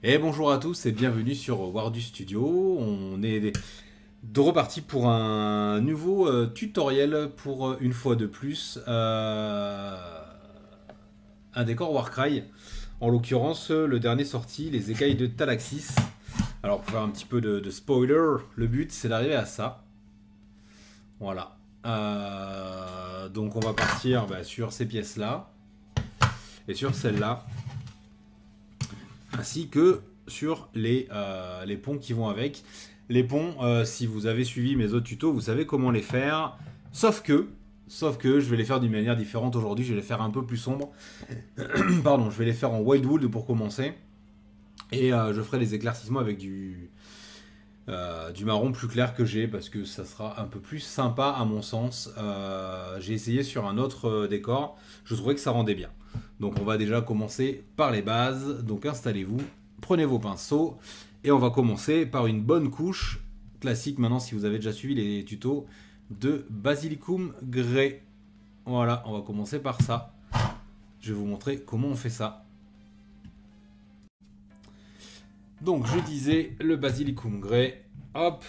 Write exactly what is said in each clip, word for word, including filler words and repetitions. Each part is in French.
Et bonjour à tous et bienvenue sur Wardu Studio. On est de reparti pour un nouveau euh, tutoriel pour euh, une fois de plus euh, un décor Warcry. En l'occurrence, le dernier sorti, les écailles de Talaxis. Alors pour faire un petit peu de, de spoiler, le but c'est d'arriver à ça. Voilà. Euh, donc on va partir bah, sur ces pièces-là et sur celle-là. Ainsi que sur les, euh, les ponts qui vont avec. Les ponts, euh, si vous avez suivi mes autres tutos, vous savez comment les faire. Sauf que, sauf que je vais les faire d'une manière différente aujourd'hui. Je vais les faire un peu plus sombres. Pardon, je vais les faire en Wildwood pour commencer. Et euh, je ferai les éclaircissements avec du, euh, du marron plus clair que j'ai. Parce que ça sera un peu plus sympa à mon sens. Euh, j'ai essayé sur un autre euh, décor. Je trouvais que ça rendait bien. Donc on va déjà commencer par les bases. Donc installez-vous, prenez vos pinceaux et on va commencer par une bonne couche classique maintenant si vous avez déjà suivi les tutos de Basilicum Grey. Voilà, on va commencer par ça. Je vais vous montrer comment on fait ça. Donc je disais le Basilicum Grey. Hop.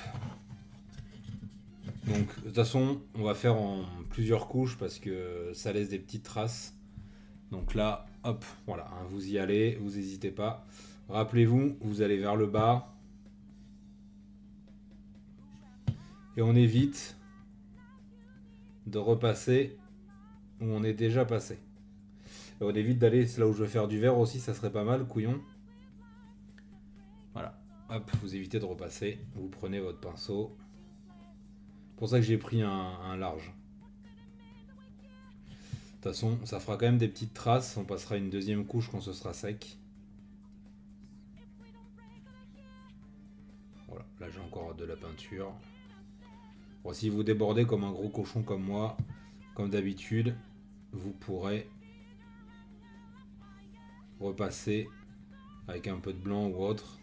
Donc de toute façon on va faire en plusieurs couches parce que ça laisse des petites traces. Donc là, hop, voilà, hein, vous y allez, vous n'hésitez pas. Rappelez-vous, vous allez vers le bas. Et on évite de repasser où on est déjà passé. Et on évite d'aller là où je veux faire du vert aussi, ça serait pas mal, couillon. Voilà, hop, vous évitez de repasser. Vous prenez votre pinceau. C'est pour ça que j'ai pris un, un large. De toute façon, ça fera quand même des petites traces. On passera une deuxième couche quand ce sera sec. Voilà, là j'ai encore de la peinture. Bon, si vous débordez comme un gros cochon comme moi, comme d'habitude, vous pourrez repasser avec un peu de blanc ou autre.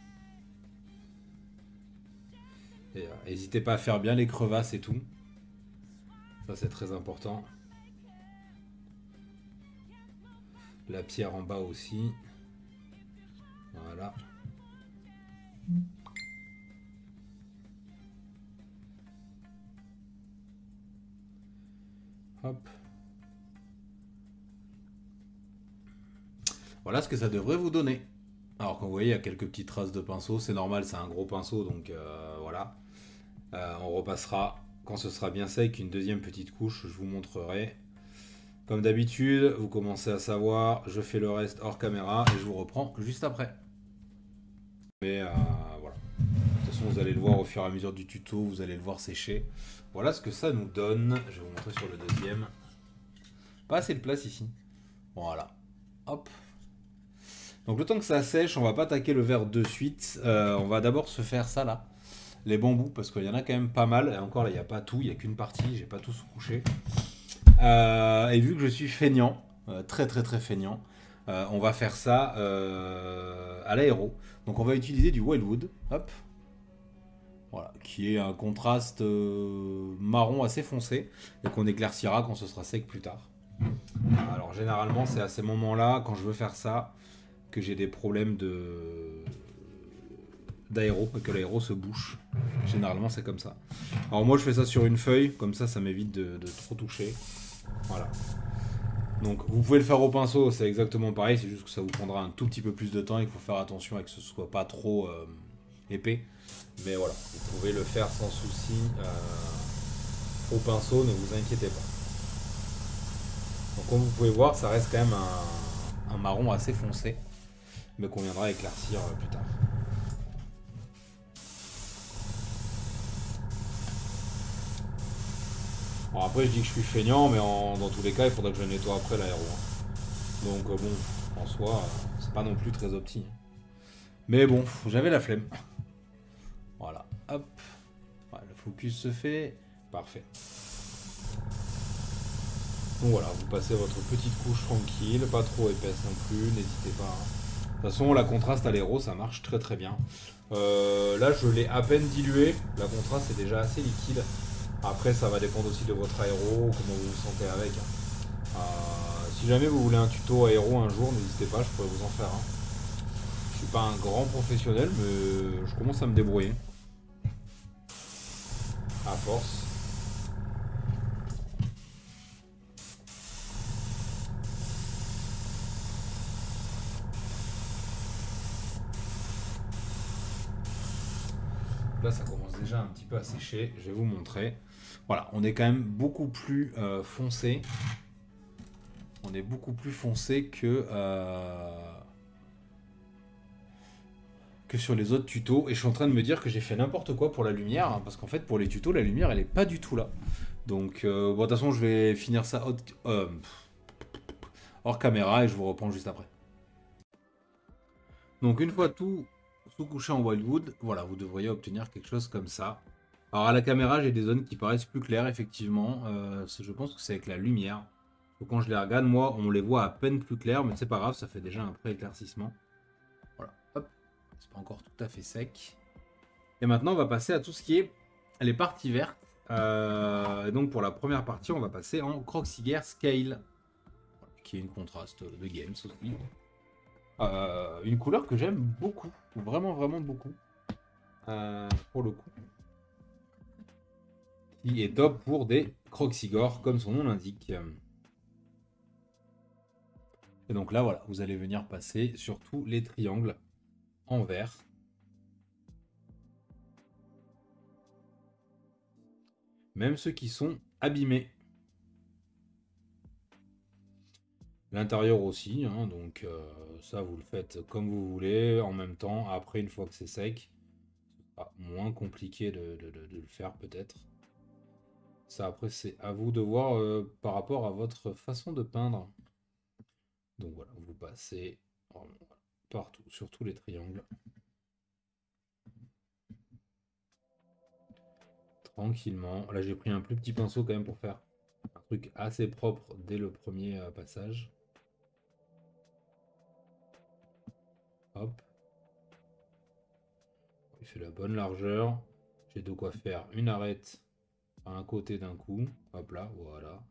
Et n'hésitez pas à faire bien les crevasses et tout. Ça c'est très important. La pierre en bas aussi. Voilà. Hop. Voilà ce que ça devrait vous donner. Alors comme vous voyez, il y a quelques petites traces de pinceau. C'est normal, c'est un gros pinceau, donc euh, voilà. Euh, on repassera quand ce sera bien sec une deuxième petite couche. Je vous montrerai. Comme d'habitude, vous commencez à savoir, je fais le reste hors caméra et je vous reprends juste après. Mais euh, voilà. De toute façon, vous allez le voir au fur et à mesure du tuto, vous allez le voir sécher. Voilà ce que ça nous donne. Je vais vous montrer sur le deuxième. Pas assez de place ici. Voilà. Hop. Donc le temps que ça sèche, on va pas attaquer le verre de suite. Euh, on va d'abord se faire ça là. Les bambous, parce qu'il y en a quand même pas mal. Et encore là, il n'y a pas tout, il n'y a qu'une partie. J'ai pas tout couché. Euh, et vu que je suis feignant, euh, très très très feignant, euh, on va faire ça euh, à l'aéro. Donc on va utiliser du Wildwood, hop, voilà, qui est un contraste euh, marron assez foncé et qu'on éclaircira quand ce sera sec plus tard. Alors généralement c'est à ces moments-là, quand je veux faire ça, que j'ai des problèmes de d'aéro, que l'aéro se bouche. Généralement c'est comme ça. Alors moi je fais ça sur une feuille, comme ça ça m'évite de, de trop toucher. Voilà. Donc vous pouvez le faire au pinceau, c'est exactement pareil, c'est juste que ça vous prendra un tout petit peu plus de temps et qu'il faut faire attention à que ce soit pas trop euh, épais. Mais voilà, vous pouvez le faire sans souci euh, au pinceau, ne vous inquiétez pas. Donc comme vous pouvez voir, ça reste quand même un, un marron assez foncé, mais qu'on viendra éclaircir euh, plus tard. Bon, après je dis que je suis feignant, mais en, dans tous les cas il faudra que je le nettoie après l'aéro. Hein. Donc euh, bon, en soi, euh, c'est pas non plus très opti. Mais bon, j'avais la flemme. Voilà, hop. Voilà, le focus se fait. Parfait. Donc voilà, vous passez votre petite couche tranquille, pas trop épaisse non plus, n'hésitez pas. Hein. De toute façon, la contraste à l'aéro, ça marche très très bien. Euh, là, je l'ai à peine dilué. La contraste est déjà assez liquide. Après, ça va dépendre aussi de votre aéro, comment vous vous sentez avec. Euh, si jamais vous voulez un tuto aéro un jour, n'hésitez pas, je pourrais vous en faire un. Je suis pas un grand professionnel, mais je commence à me débrouiller. À force. Là, ça commence déjà un petit peu à sécher. Je vais vous montrer. Voilà, on est quand même beaucoup plus euh, foncé. On est beaucoup plus foncé que, euh, que sur les autres tutos. Et je suis en train de me dire que j'ai fait n'importe quoi pour la lumière. Hein, parce qu'en fait, pour les tutos, la lumière, elle est pas du tout là. Donc, euh, bon, de toute façon, je vais finir ça hors, euh, hors caméra et je vous reprends juste après. Donc, une fois tout sous-couché en Wildwood, voilà, vous devriez obtenir quelque chose comme ça. Alors, à la caméra, j'ai des zones qui paraissent plus claires, effectivement. Euh, je pense que c'est avec la lumière. Donc, quand je les regarde, moi, on les voit à peine plus clairs, mais c'est pas grave, ça fait déjà un pré-éclaircissement. Voilà, hop, c'est pas encore tout à fait sec. Et maintenant, on va passer à tout ce qui est les parties vertes. Euh, et donc, pour la première partie, on va passer en Croxy Scale, qui est une contraste de games aussi. Euh, une couleur que j'aime beaucoup, vraiment, vraiment beaucoup, euh, pour le coup. Qui est top pour des Croxygore, comme son nom l'indique. Et donc là, voilà, vous allez venir passer sur tous les triangles en vert. Même ceux qui sont abîmés. L'intérieur aussi, hein, donc euh, ça vous le faites comme vous voulez, en même temps, après une fois que c'est sec, ah, moins compliqué de, de, de, de le faire peut-être. Ça après c'est à vous de voir euh, par rapport à votre façon de peindre. Donc voilà, vous passez partout, sur tous les triangles. Tranquillement. Là j'ai pris un plus petit pinceau quand même pour faire un truc assez propre dès le premier euh, passage. Hop. Il fait la bonne largeur. J'ai de quoi faire une arête à un côté d'un coup. Hop là, voilà.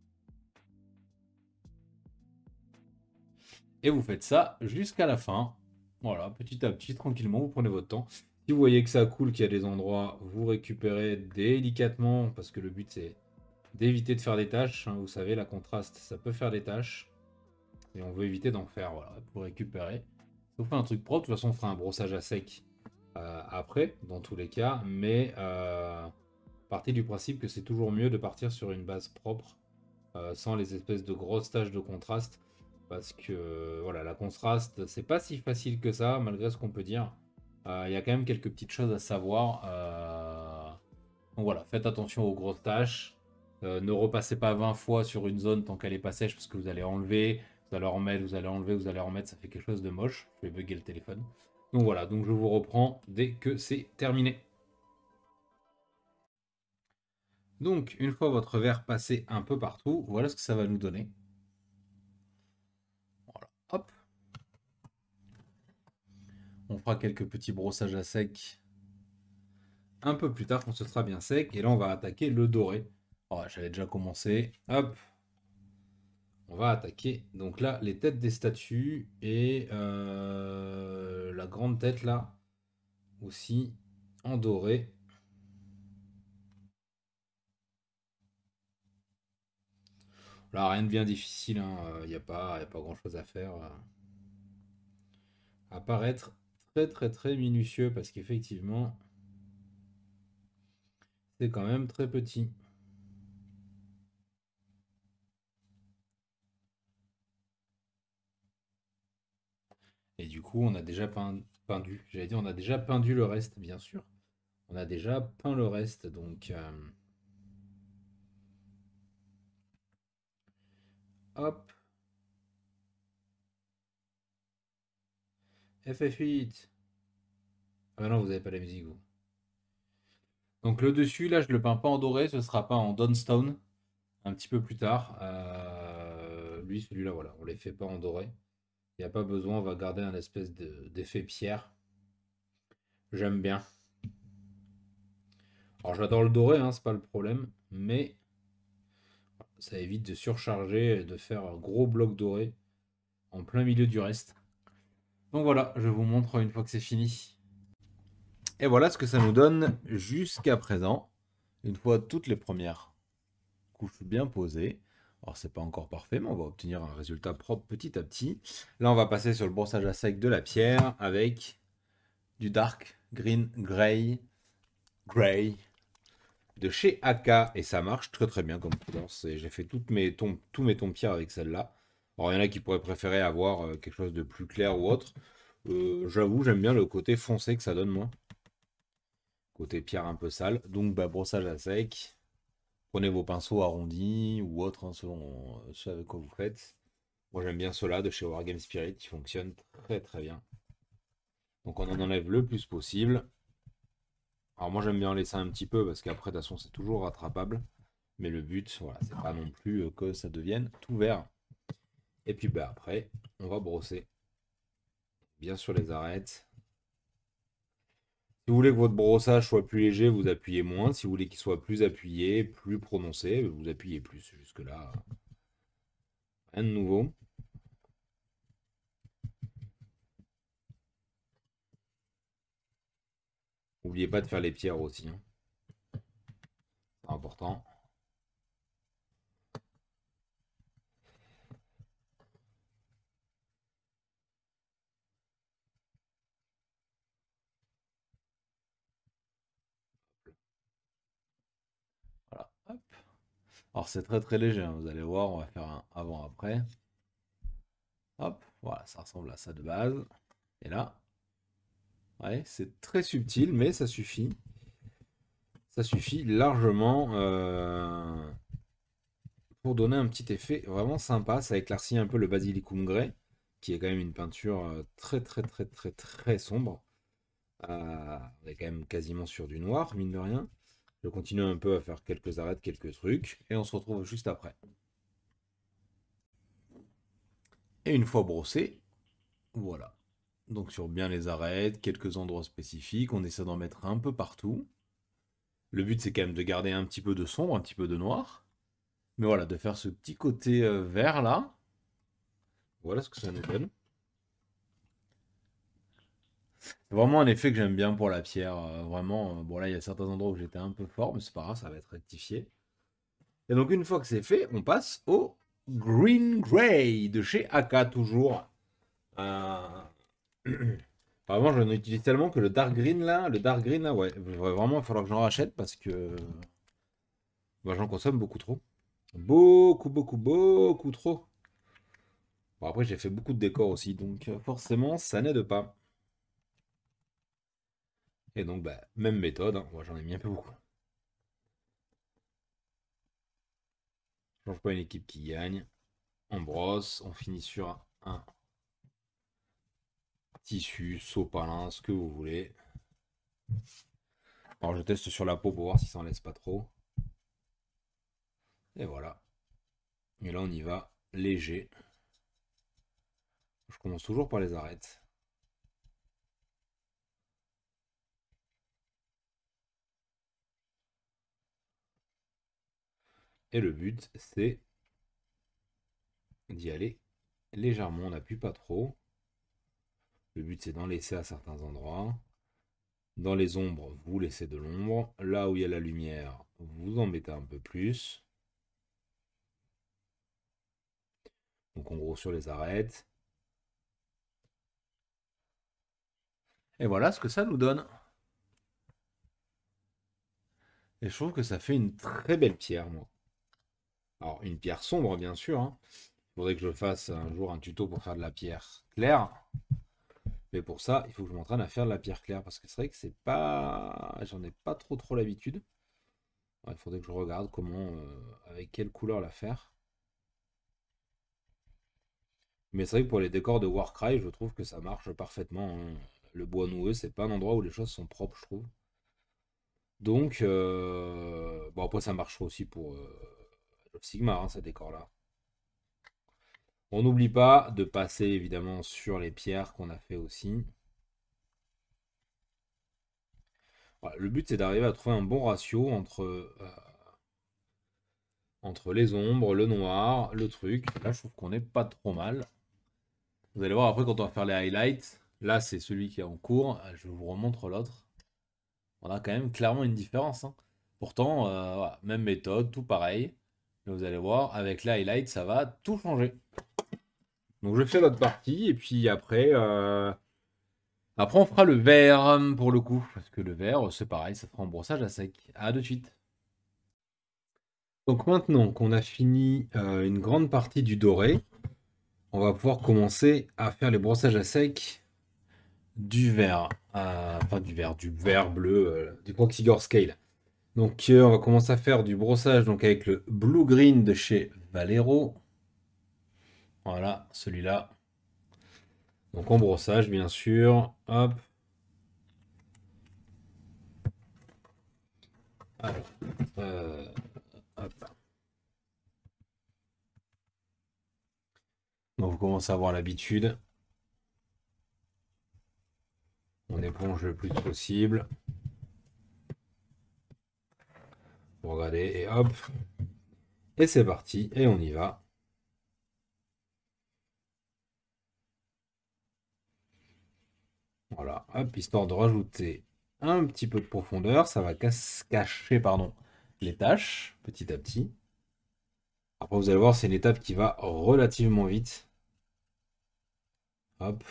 Et vous faites ça jusqu'à la fin. Voilà, petit à petit, tranquillement, vous prenez votre temps. Si vous voyez que ça coule, qu'il y a des endroits, vous récupérez délicatement, parce que le but c'est d'éviter de faire des taches. Hein, vous savez, la contraste, ça peut faire des taches. Et on veut éviter d'en faire, voilà, pour récupérer. Ça vous fait un truc propre, de toute façon on fera un brossage à sec euh, après, dans tous les cas. Mais euh, partez du principe que c'est toujours mieux de partir sur une base propre, euh, sans les espèces de grosses taches de contraste. Parce que euh, voilà, la contraste, c'est pas si facile que ça, malgré ce qu'on peut dire. Il euh, y a quand même quelques petites choses à savoir. Euh... Donc voilà, faites attention aux grosses taches. Euh, ne repassez pas vingt fois sur une zone tant qu'elle est pas sèche, parce que vous allez enlever, vous allez remettre, vous allez enlever, vous allez remettre, ça fait quelque chose de moche. Je vais bugger le téléphone. Donc voilà, donc je vous reprends dès que c'est terminé. Donc, une fois votre verre passé un peu partout, voilà ce que ça va nous donner. Voilà, hop. On fera quelques petits brossages à sec un peu plus tard quand ce sera bien sec. Et là, on va attaquer le doré. Oh, j'avais déjà commencé. Hop. On va attaquer. Donc là, les têtes des statues et euh, la grande tête là aussi en doré. Là, rien de bien difficile. Il hein. n'y a pas, y a pas grand chose à faire. À part être très très très minutieux parce qu'effectivement, c'est quand même très petit. Et du coup, on a déjà peint, peindu. J'allais dire, on a déjà peindu le reste, bien sûr. On a déjà peint le reste, donc... Euh, hop. F F huit. Ah bah non, vous n'avez pas la musique, vous. Donc le dessus, là, je le peins pas en doré, ce sera peint en Dawnstone, un petit peu plus tard. Euh, lui, celui-là, voilà, on les fait pas en doré. Il n'y a pas besoin, on va garder un espèce d'effet pierre. J'aime bien. Alors j'adore le doré, hein, c'est pas le problème, mais ça évite de surcharger et de faire un gros bloc doré en plein milieu du reste. Donc voilà, je vous montre une fois que c'est fini. Et voilà ce que ça nous donne jusqu'à présent. Une fois toutes les premières couches bien posées. Alors c'est pas encore parfait, mais on va obtenir un résultat propre petit à petit. Là on va passer sur le brossage à sec de la pierre avec du dark green gray gray de chez A K et ça marche très très bien comme couleur. J'ai fait toutes mes tons, tous mes tons de pierre avec celle-là. Alors il y en a qui pourraient préférer avoir euh, quelque chose de plus clair ou autre. Euh, J'avoue, j'aime bien le côté foncé que ça donne moi. Côté pierre un peu sale. Donc bah, brossage à sec. Prenez vos pinceaux arrondis ou autres, hein, selon euh, ce avec quoi vous faites. Moi j'aime bien ceux-là de chez Wargame Spirit qui fonctionnent très très bien. Donc on en enlève le plus possible. Alors moi j'aime bien en laisser un petit peu parce qu'après de toute façon c'est toujours rattrapable. Mais le but, voilà, c'est pas non plus euh, que ça devienne tout vert. Et puis bah après, on va brosser bien sur les arêtes. Si vous voulez que votre brossage soit plus léger, vous appuyez moins. Si vous voulez qu'il soit plus appuyé, plus prononcé, vous appuyez plus. Jusque-là, rien de nouveau. N'oubliez pas de faire les pierres aussi, hein. C'est important. Voilà. Hop. Alors c'est très très léger, hein. Vous allez voir, on va faire un avant-après. Hop, voilà, ça ressemble à ça de base. Et là, ouais, c'est très subtil, mais ça suffit. Ça suffit largement euh, pour donner un petit effet vraiment sympa. Ça éclaircit un peu le Basilicum Grey, qui est quand même une peinture euh, très très très très très sombre. Euh, on est quand même quasiment sur du noir, mine de rien. Je continue un peu à faire quelques arêtes, quelques trucs, et on se retrouve juste après. Et une fois brossé, voilà. Donc sur bien les arêtes, quelques endroits spécifiques, on essaie d'en mettre un peu partout. Le but c'est quand même de garder un petit peu de sombre, un petit peu de noir. Mais voilà, de faire ce petit côté euh, vert là. Voilà ce que ça nous donne. C'est vraiment un effet que j'aime bien pour la pierre. euh, vraiment, euh, bon là il y a certains endroits où j'étais un peu fort, mais c'est pas grave, ça va être rectifié. Et donc une fois que c'est fait, on passe au Green Grey de chez A K toujours. Euh... Vraiment, je n'utilise tellement que le Dark Green là, le Dark Green là, ouais, vraiment, il va falloir que j'en rachète parce que bah, j'en consomme beaucoup trop. Beaucoup, beaucoup, beaucoup trop. Bon, après, j'ai fait beaucoup de décors aussi, donc euh, forcément, ça n'aide pas. Et donc, bah, même méthode, hein. Moi, j'en ai mis un peu beaucoup. Change pas une équipe qui gagne. On brosse, on finit sur un tissu, sopalin, ce que vous voulez. Alors, je teste sur la peau pour voir si ça en laisse pas trop. Et voilà. Et là, on y va léger. Je commence toujours par les arêtes. Et le but, c'est d'y aller légèrement. On n'appuie pas trop. Le but, c'est d'en laisser à certains endroits. Dans les ombres, vous laissez de l'ombre. Là où il y a la lumière, vous en mettez un peu plus. Donc en gros sur les arêtes. Et voilà ce que ça nous donne. Et je trouve que ça fait une très belle pierre, moi. Alors une pierre sombre, bien sûr, hein. Il faudrait que je fasse un jour un tuto pour faire de la pierre claire. Mais pour ça, il faut que je m'entraîne à faire de la pierre claire. Parce que c'est vrai que c'est pas... J'en ai pas trop trop l'habitude. Il faudrait que je regarde comment... euh, avec quelle couleur la faire. Mais c'est vrai que pour les décors de Warcry, je trouve que ça marche parfaitement, hein. Le bois noueux, c'est pas un endroit où les choses sont propres, je trouve. Donc, euh, bon, après, ça marche aussi pour euh, Sigmar, hein, ces décors-là. On n'oublie pas de passer évidemment sur les pierres qu'on a fait aussi. Voilà, le but, c'est d'arriver à trouver un bon ratio entre, euh, entre les ombres, le noir, le truc. Là, je trouve qu'on est pas trop mal. Vous allez voir après quand on va faire les highlights. Là, c'est celui qui est en cours. Je vous remontre l'autre. On a quand même clairement une différence, hein. Pourtant, euh, voilà, même méthode, tout pareil. Mais vous allez voir, avec les highlights, ça va tout changer. Donc je fais l'autre partie et puis après, euh, après on fera le vert euh, pour le coup. Parce que le vert, c'est pareil, ça fera un brossage à sec. À de suite. Donc maintenant qu'on a fini euh, une grande partie du doré, on va pouvoir commencer à faire les brossages à sec du vert. Euh, enfin du vert, du vert bleu, euh, du Proxigor Scale. Donc euh, on va commencer à faire du brossage donc avec le Blue Green de chez Valero. Voilà, celui-là. Donc en brossage bien sûr. Hop. Alors, euh, hop. Donc vous commencez à avoir l'habitude. On éponge le plus possible. Vous regardez et hop. Et c'est parti. Et on y va. Voilà, hop, histoire de rajouter un petit peu de profondeur. Ça va cacher pardon, les tâches petit à petit. Après, vous allez voir, c'est une étape qui va relativement vite. Hop.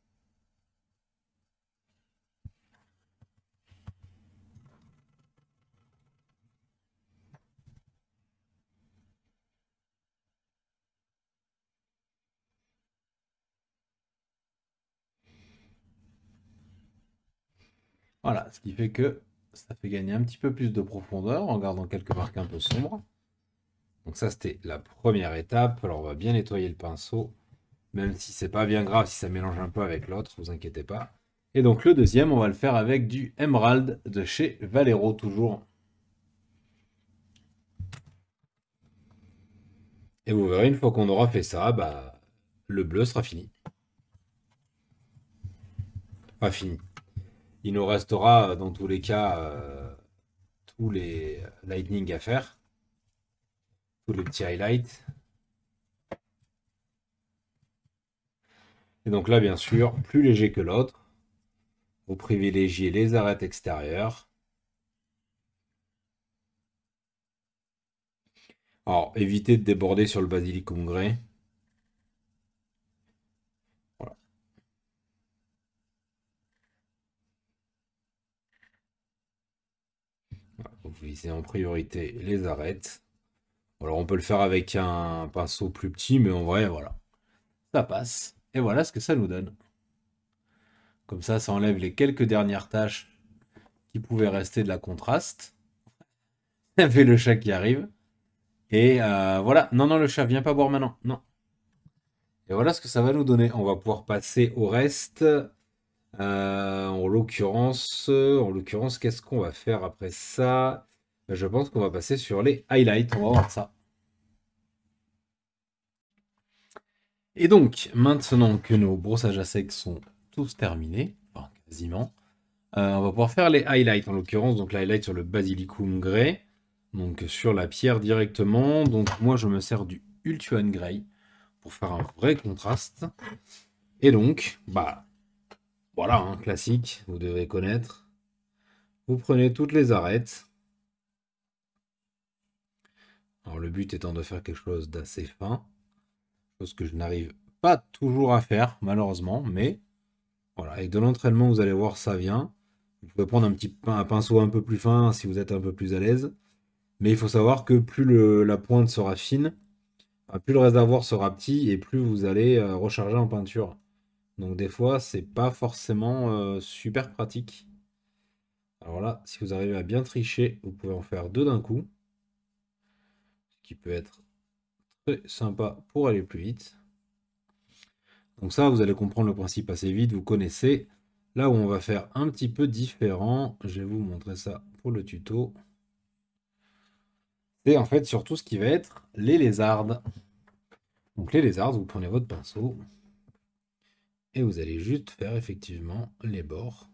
Voilà, ce qui fait que ça fait gagner un petit peu plus de profondeur en gardant quelques marques un peu sombres. Donc ça, c'était la première étape. Alors, on va bien nettoyer le pinceau, même si c'est pas bien grave si ça mélange un peu avec l'autre, vous inquiétez pas. Et donc le deuxième, on va le faire avec du Emerald de chez Valero toujours. Et vous verrez, une fois qu'on aura fait ça, bah, le bleu sera fini. Pas fini. Il nous restera euh, dans tous les cas euh, tous les lightning à faire, tous les petits highlights. Et donc là, bien sûr, plus léger que l'autre. Vous privilégiez les arêtes extérieures. Alors, évitez de déborder sur le basilicum grey. Voilà. Voilà. Vous visez en priorité les arêtes. Alors, on peut le faire avec un pinceau plus petit, mais en vrai, voilà. Ça passe. Et voilà ce que ça nous donne. Comme ça, ça enlève les quelques dernières taches qui pouvaient rester de la contraste. Ça fait le chat qui arrive. Et euh, voilà. Non, non, le chat, viens pas boire maintenant. Non. Et voilà ce que ça va nous donner. On va pouvoir passer au reste. Euh, en l'occurrence, en l'occurrence, qu'est-ce qu'on va faire après ça? Ben, je pense qu'on va passer sur les highlights. On va voir ça. Et donc, maintenant que nos brossages à sec sont tous terminés, enfin quasiment, euh, on va pouvoir faire les highlights. En l'occurrence, donc l'highlight sur le basilicum grey, donc sur la pierre directement. Donc moi, je me sers du Ultuan Grey pour faire un vrai contraste. Et donc, bah voilà, hein, classique, vous devez connaître. Vous prenez toutes les arêtes. Alors le but étant de faire quelque chose d'assez fin, chose que je n'arrive pas toujours à faire malheureusement, mais voilà, avec de l'entraînement vous allez voir ça vient. Vous pouvez prendre un petit un pinceau un peu plus fin si vous êtes un peu plus à l'aise, mais il faut savoir que plus le, la pointe sera fine, plus le réservoir sera petit et plus vous allez euh, recharger en peinture. Donc des fois c'est pas forcément euh, super pratique. Alors là, si vous arrivez à bien tricher, vous pouvez en faire deux d'un coup, ce qui peut être très sympa pour aller plus vite. Donc ça, vous allez comprendre le principe assez vite, vous connaissez. Là où on va faire un petit peu différent, je vais vous montrer ça pour le tuto. C'est en fait surtout ce qui va être les lézardes. Donc les lézardes, vous prenez votre pinceau et vous allez juste faire effectivement les bords.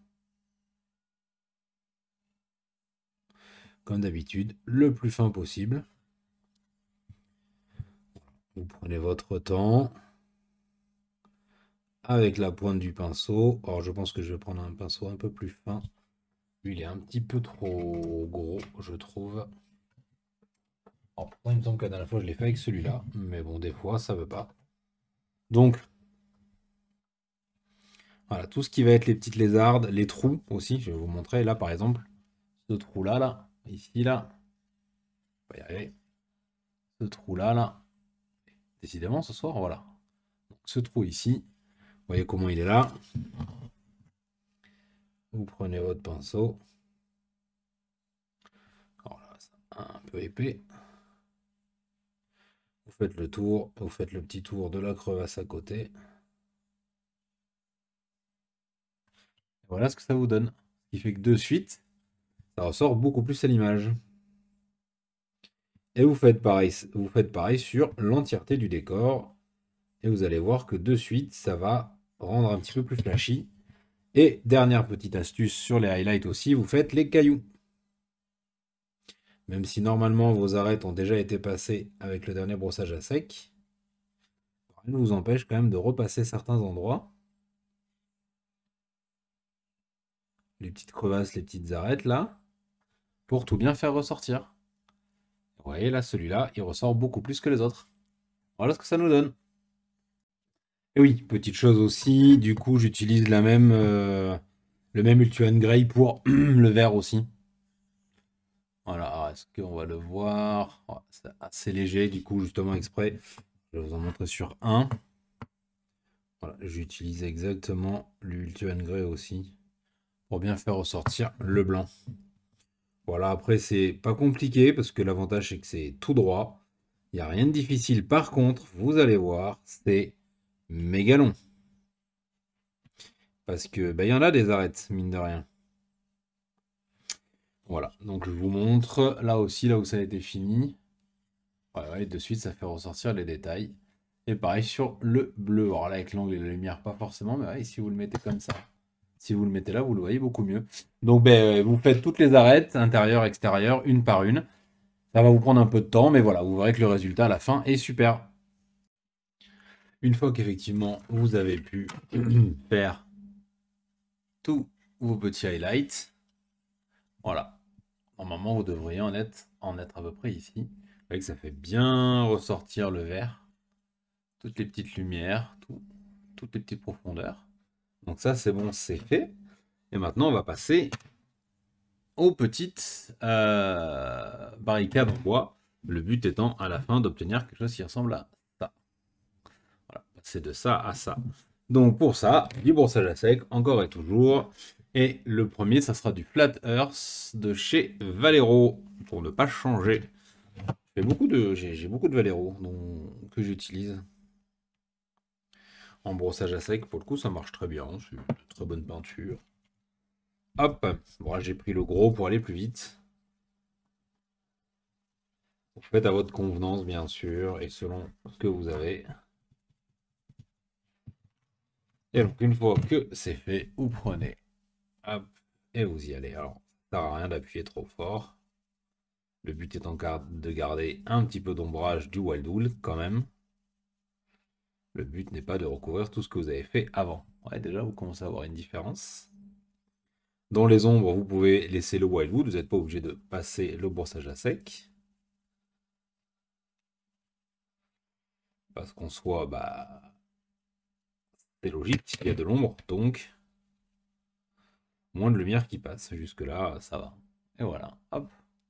Comme d'habitude, le plus fin possible. Vous prenez votre temps. avec la pointe du pinceau. Alors je pense que je vais prendre un pinceau un peu plus fin. Lui, il est un petit peu trop gros, je trouve. Alors, pourtant, il me semble que la dernière fois, je l'ai fait avec celui-là. Mais bon, des fois, ça veut pas. Donc, voilà, tout ce qui va être les petites lézardes, les trous aussi, je vais vous montrer. Là, par exemple, ce trou-là, là, ici, là. On va y arriver. Ce trou-là, là. Décidément, ce soir, voilà. Donc, ce trou ici, vous voyez comment il est là. Vous prenez votre pinceau. Alors là, c'est un peu épais. Vous faites le tour, vous faites le petit tour de la crevasse à côté. Voilà ce que ça vous donne. Ce qui fait que de suite, ça ressort beaucoup plus à l'image. Et vous faites pareil, vous faites pareil sur l'entièreté du décor. Et vous allez voir que de suite, ça va rendre un petit peu plus flashy. Et dernière petite astuce sur les highlights aussi, vous faites les cailloux. Même si normalement vos arêtes ont déjà été passées avec le dernier brossage à sec, rien ne vous empêche quand même de repasser certains endroits. Les petites crevasses, les petites arêtes là, pour tout bien faire ressortir. Vous voyez là, celui-là, il ressort beaucoup plus que les autres. Voilà ce que ça nous donne. Et oui, petite chose aussi, du coup j'utilise la même, euh, le même Ultuan Grey pour le vert aussi. Voilà, est-ce qu'on va le voir? Ouais, c'est assez léger, du coup justement exprès, je vais vous en montrer sur un. Voilà, j'utilise exactement l'Ultuan Grey aussi pour bien faire ressortir le blanc. Voilà, après c'est pas compliqué parce que l'avantage c'est que c'est tout droit. Il n'y a rien de difficile. Par contre, vous allez voir, c'est méga long. Parce que bah, y en a des arêtes, mine de rien. Voilà, donc je vous montre là aussi, là où ça a été fini. Ouais, ouais, de suite, ça fait ressortir les détails. Et pareil sur le bleu. Alors là, avec l'angle et la lumière, pas forcément, mais ouais, si vous le mettez comme ça, si vous le mettez là, vous le voyez beaucoup mieux. Donc, ben, vous faites toutes les arêtes, intérieures, extérieures, une par une. Ça va vous prendre un peu de temps, mais voilà, vous verrez que le résultat à la fin est super. Une fois qu'effectivement, vous avez pu faire tous vos petits highlights, voilà. Normalement, vous devriez en être, en être à peu près ici. Vous voyez que ça fait bien ressortir le vert. Toutes les petites lumières, tout, toutes les petites profondeurs. Donc ça, c'est bon, c'est fait. Et maintenant, on va passer aux petites euh, barricades en bois. Le but étant, à la fin, d'obtenir quelque chose qui ressemble à ça. Voilà, passer de ça à ça. Donc pour ça, du brossage à sec, encore et toujours. Et le premier, ça sera du Flat Earth de chez Valero, pour ne pas changer. J'ai beaucoup de, j'ai beaucoup de Valero dont, que j'utilise. En brossage à sec, pour le coup, ça marche très bien. C'est une très bonne peinture. Hop, bon, j'ai pris le gros pour aller plus vite. Vous faites à votre convenance, bien sûr, et selon ce que vous avez. Et donc, une fois que c'est fait, vous prenez, hop, et vous y allez. Alors, ça sert à rien d'appuyer trop fort. Le but étant de garder un petit peu d'ombrage du Wild Wool, quand même. Le but n'est pas de recouvrir tout ce que vous avez fait avant. Ouais, déjà, vous commencez à avoir une différence. Dans les ombres, vous pouvez laisser le Wild Wood. Vous n'êtes pas obligé de passer le brossage à sec. Parce qu'on soit, bah, c'est logique, il y a de l'ombre, donc moins de lumière qui passe. Jusque-là, ça va. Et voilà, hop.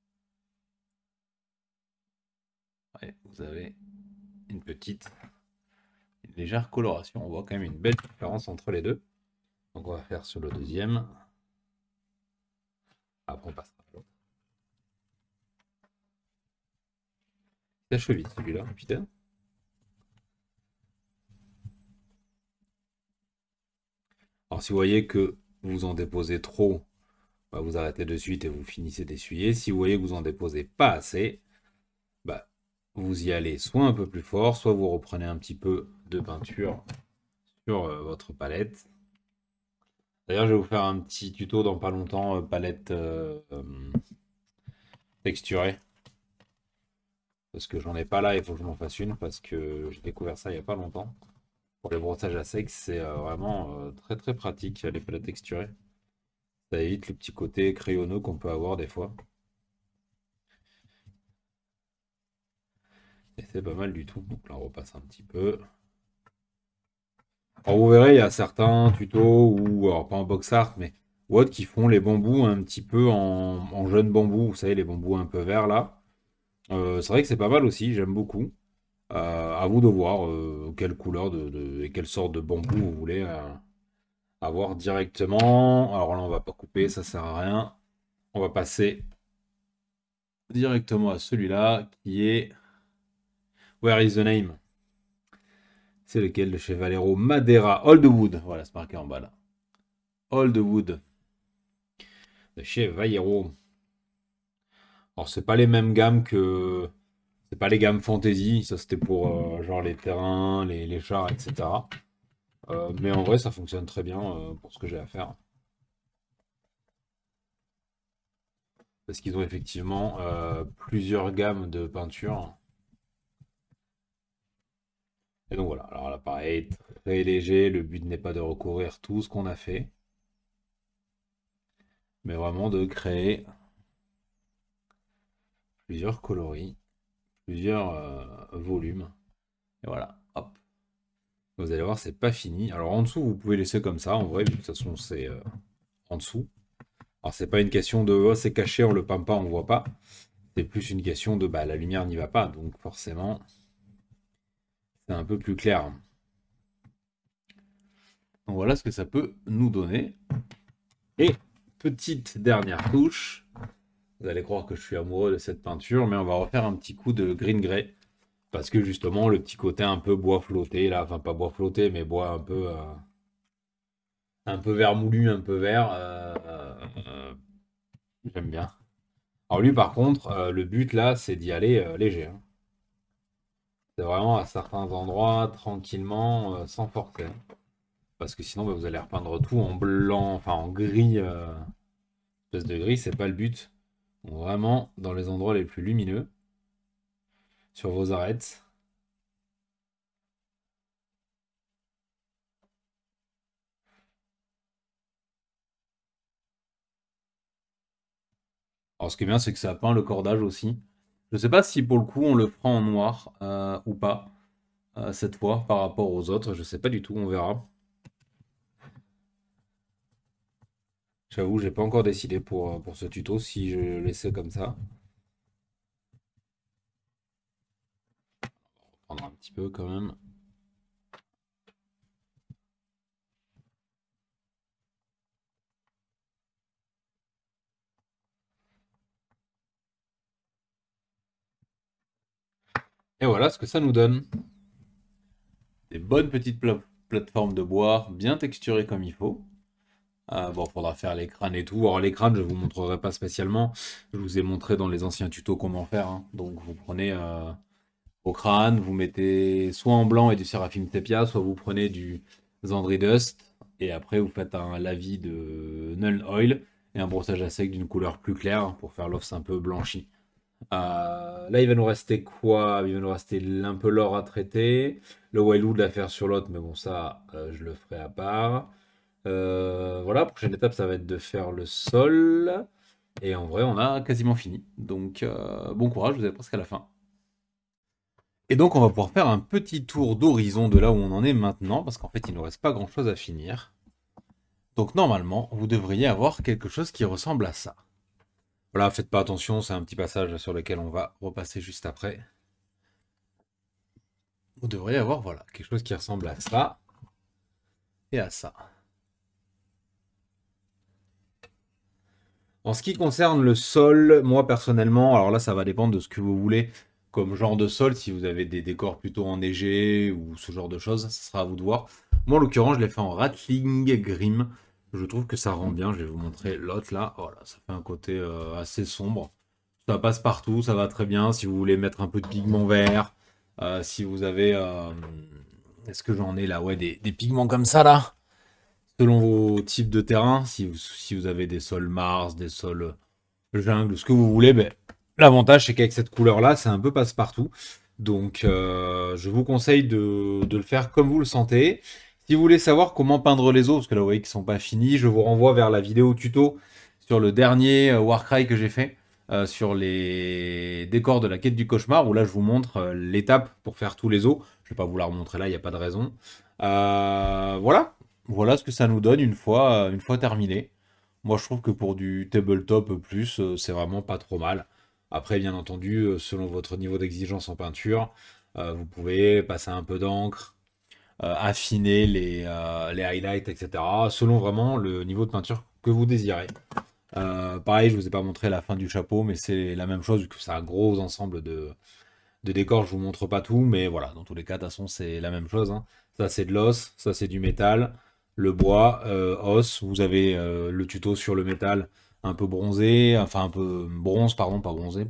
Ouais, vous avez une petite, une légère coloration. On voit quand même une belle différence entre les deux. Donc on va faire sur le deuxième. Après on passera à l'autre. Sèche vite celui-là, putain. Alors si vous voyez que vous en déposez trop, bah, vous arrêtez de suite et vous finissez d'essuyer. Si vous voyez que vous en déposez pas assez, bah, vous y allez soit un peu plus fort, soit vous reprenez un petit peu de peinture sur euh, votre palette. D'ailleurs, je vais vous faire un petit tuto dans pas longtemps, euh, palette euh, euh, texturée. Parce que j'en ai pas là, il faut que je m'en fasse une, parce que j'ai découvert ça il n'y a pas longtemps. Pour les brossages à sec, c'est euh, vraiment euh, très très pratique les palettes texturées. Ça évite le petit côté crayonneux qu'on peut avoir des fois. Et c'est pas mal du tout. Donc là, on repasse un petit peu. Alors, vous verrez, il y a certains tutos, ou alors pas en box art, mais ou autres, qui font les bambous un petit peu en, en jaune bambou. Vous savez, les bambous un peu verts là. Euh, c'est vrai que c'est pas mal aussi, j'aime beaucoup. Euh, à vous de voir euh, quelle couleur de, de- et quelle sorte de bambou vous voulez euh, avoir directement. Alors là, on va pas couper, ça sert à rien. On va passer directement à celui-là qui est Where is the name? C'est lequel de chez Valero? Madeira Oldwood. Voilà, c'est marqué en bas là. Oldwood de chez Valero. Alors, c'est pas les mêmes gammes que. C'est pas les gammes fantasy. Ça, c'était pour euh, genre les terrains, les, les chars, et cetera. Euh, mais en vrai, ça fonctionne très bien euh, pour ce que j'ai à faire. Parce qu'ils ont effectivement euh, plusieurs gammes de peinture. Et donc voilà. Alors là, pareil, très léger. Le but n'est pas de recourir tout ce qu'on a fait, mais vraiment de créer plusieurs coloris, plusieurs euh, volumes. Et voilà, hop. Vous allez voir, c'est pas fini. Alors en dessous, vous pouvez laisser comme ça, en vrai, de toute façon, c'est euh, en dessous. Alors c'est pas une question de oh, c'est caché, on le peint pas, on voit pas. C'est plus une question de bah la lumière n'y va pas, donc forcément, c'est un peu plus clair. Donc voilà ce que ça peut nous donner. Et petite dernière couche. Vous allez croire que je suis amoureux de cette peinture, mais on va refaire un petit coup de green grey. Parce que justement, le petit côté un peu bois flotté, là, enfin pas bois flotté, mais bois un peu, euh, un peu vermoulu, un peu vert, euh, euh, j'aime bien. Alors lui, par contre, euh, le but là, c'est d'y aller euh, léger, hein. C'est vraiment à certains endroits, tranquillement, euh, sans forcer, hein. Parce que sinon, bah, vous allez repeindre tout en blanc, enfin en gris, euh, espèce de gris, c'est pas le but. Donc, vraiment, dans les endroits les plus lumineux, sur vos arêtes. Alors ce qui est bien, c'est que ça peint le cordage aussi. Je sais pas si pour le coup on le fera en noir euh, ou pas euh, cette fois par rapport aux autres. Je sais pas du tout, on verra. J'avoue, j'ai pas encore décidé pour, euh, pour ce tuto si je le laissais comme ça. Prendre un petit peu quand même. Et voilà ce que ça nous donne. Des bonnes petites pla- plateformes de bois, bien texturées comme il faut. Euh, bon, faudra faire les crânes et tout. Alors les crânes, je vous montrerai pas spécialement. Je vous ai montré dans les anciens tutos comment faire, hein. Donc vous prenez euh, au crâne, vous mettez soit en blanc et du Seraphim Sepia, soit vous prenez du Zandri Dust, et après vous faites un lavis de Null Oil et un brossage à sec d'une couleur plus claire pour faire l'os un peu blanchi. Euh, là, il va nous rester quoi? Il va nous rester un peu l'or à traiter, le Wildwood à faire sur l'autre, mais bon, ça, euh, je le ferai à part. Euh, voilà, prochaine étape, ça va être de faire le sol. Et en vrai, on a quasiment fini. Donc, euh, bon courage, vous êtes presque à la fin. Et donc, on va pouvoir faire un petit tour d'horizon de là où on en est maintenant, parce qu'en fait, il ne nous reste pas grand-chose à finir. Donc, normalement, vous devriez avoir quelque chose qui ressemble à ça. Voilà, faites pas attention, c'est un petit passage sur lequel on va repasser juste après. Vous devriez avoir, voilà, quelque chose qui ressemble à ça et à ça. En ce qui concerne le sol, moi personnellement, alors là ça va dépendre de ce que vous voulez comme genre de sol, si vous avez des décors plutôt enneigés ou ce genre de choses, ça sera à vous de voir. Moi en l'occurrence je l'ai fait en Ratling Grim, je trouve que ça rend bien, je vais vous montrer l'autre là, voilà, ça fait un côté euh, assez sombre. Ça passe partout, ça va très bien, si vous voulez mettre un peu de pigment vert, euh, si vous avez... euh, Est-ce que j'en ai là? Ouais, des, des pigments comme ça là selon vos types de terrain, si vous, si vous avez des sols Mars, des sols jungle, ce que vous voulez, ben, l'avantage c'est qu'avec cette couleur-là, c'est un peu passe-partout. Donc, euh, je vous conseille de, de le faire comme vous le sentez. Si vous voulez savoir comment peindre les os, parce que là, vous voyez qu'ils sont pas finis, je vous renvoie vers la vidéo tuto sur le dernier euh, Warcry que j'ai fait, euh, sur les décors de la quête du cauchemar, où là, je vous montre euh, l'étape pour faire tous les os. Je vais pas vous la remontrer là, il n'y a pas de raison. Euh, voilà, voilà ce que ça nous donne une fois, euh, une fois terminé. Moi, je trouve que pour du tabletop plus, euh, c'est vraiment pas trop mal. Après, bien entendu, euh, selon votre niveau d'exigence en peinture, euh, vous pouvez passer un peu d'encre, euh, affiner les, euh, les highlights, et cetera. Selon vraiment le niveau de peinture que vous désirez. Euh, pareil, je vous ai pas montré la fin du chapeau, mais c'est la même chose, vu que c'est un gros ensemble de, de décors. Je vous montre pas tout, mais voilà, dans tous les cas, de toute façon, c'est la même chose, hein. Ça, c'est de l'os, ça, c'est du métal. Le bois, euh, os, vous avez euh, le tuto sur le métal, un peu bronzé, enfin un peu bronze, pardon, pas bronzé.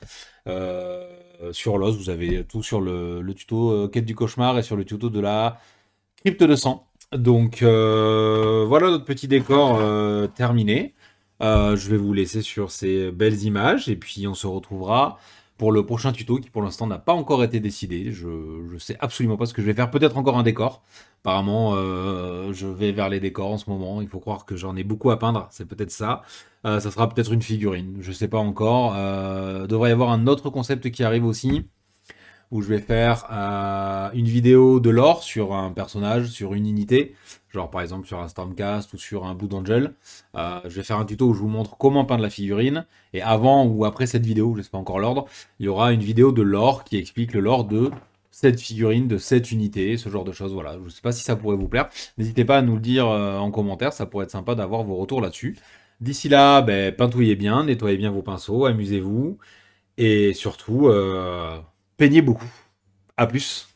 Euh, sur l'os, vous avez tout sur le, le tuto euh, quête du cauchemar et sur le tuto de la crypte de sang. Donc euh, voilà notre petit décor euh, terminé. Euh, je vais vous laisser sur ces belles images et puis on se retrouvera pour le prochain tuto qui pour l'instant n'a pas encore été décidé. Je, je sais absolument pas ce que je vais faire. Peut-être encore un décor. Apparemment, euh, je vais vers les décors en ce moment. Il faut croire que j'en ai beaucoup à peindre. C'est peut-être ça. Euh, ça sera peut-être une figurine. Je sais pas encore. Euh, devrait y avoir un autre concept qui arrive aussi, où je vais faire euh, une vidéo de lore sur un personnage, sur une unité, genre par exemple sur un Stormcast ou sur un Blue Angel. Euh, je vais faire un tuto où je vous montre comment peindre la figurine, et avant ou après cette vidéo, je ne sais pas encore l'ordre, il y aura une vidéo de lore qui explique le lore de cette figurine, de cette unité, ce genre de choses. Voilà, je ne sais pas si ça pourrait vous plaire. N'hésitez pas à nous le dire euh, en commentaire, ça pourrait être sympa d'avoir vos retours là-dessus. D'ici là, ben, peintouillez bien, nettoyez bien vos pinceaux, amusez-vous, et surtout, euh, peignez beaucoup. À plus.